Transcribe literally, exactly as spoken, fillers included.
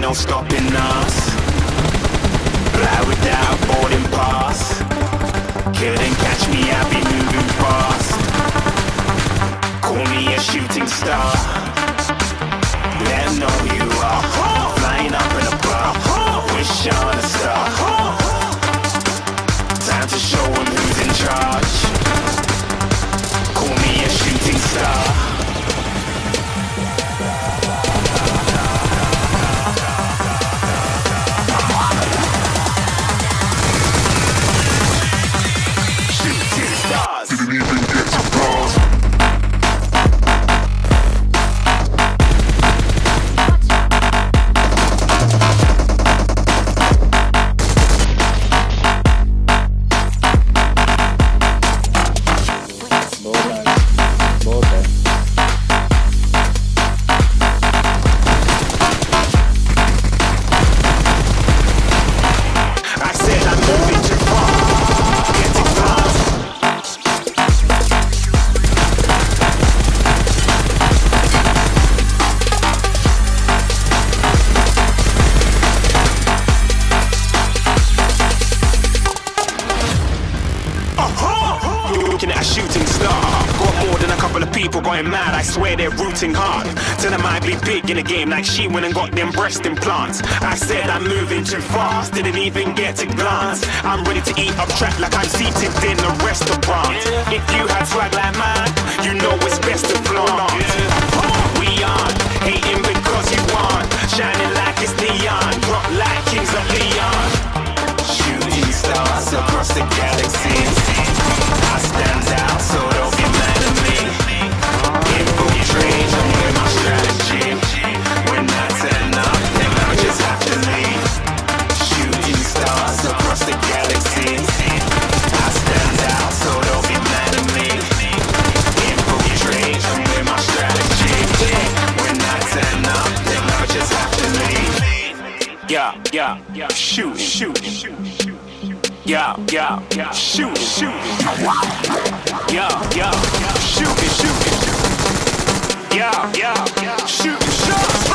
no stopping us. Fly without boarding pass. Couldn't catch me, I be moving fast. Call me a shooting star. Let 'em know who you are. Flying up in a bar. Wish on a star. Time to show 'em who's in charge. Call me a shooting star. Didn't even get to pause. Looking at a shooting star. Got more than a couple of people going mad, I swear they're rooting hard. Tell them I'd be big in the game like she went and got them breast implants. I said I'm moving too fast, didn't even get to glance. I'm ready to eat up track like I'm seated in a restaurant. If you had swag like mine, you know it's best to flaunt. We aren't hating because you aren't shining like it's neon, rock like kings of Leon. Shooting stars across the galaxy. I stand out, so don't be mad at me. Infiltrate, I'm with my strategy. When I turn up, then I just have to leave. Shooting stars across the galaxy. I stand out, so don't be mad at me. Infiltrate, I'm with my strategy. When I turn up, then I just have to leave. Yeah, yeah, yeah, shoot, shoot, shoot, shoot. Yeah, yeah, yeah, shoot, shoot. Yeah, yeah, shoot, shoot. Yeah, yeah, shoot, shoot.